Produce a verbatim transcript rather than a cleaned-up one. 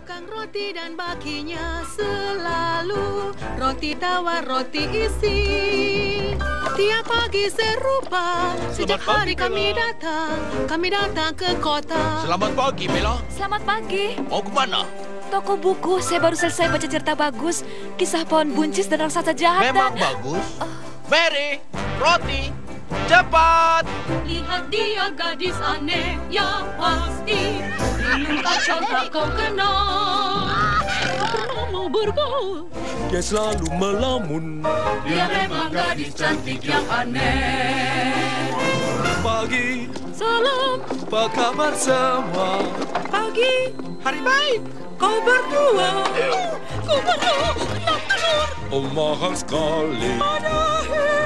tukang roti dan baginya selalu roti tawar, roti isi. Tiap pagi serupa, sejak hari kami datang, kami datang ke kota. Selamat pagi, Bella. Selamat pagi. Mau ke mana? Toko buku, saya baru selesai baca cerita bagus. Kisah pohon buncis dan raksasa jahat. Memang dan... bagus. Mary, roti, cepat. Lihat dia gadis aneh yang pasti minum kacau tak kau kenal. Tak pernah mau bergaul. Dia selalu melamun. Dia memang gadis cantik yang aneh. Pagi, Salam apa kabar semua? pagi, hari baik. Kau berdua, kau berdua nak tidur. Oh mahal sekali. Ada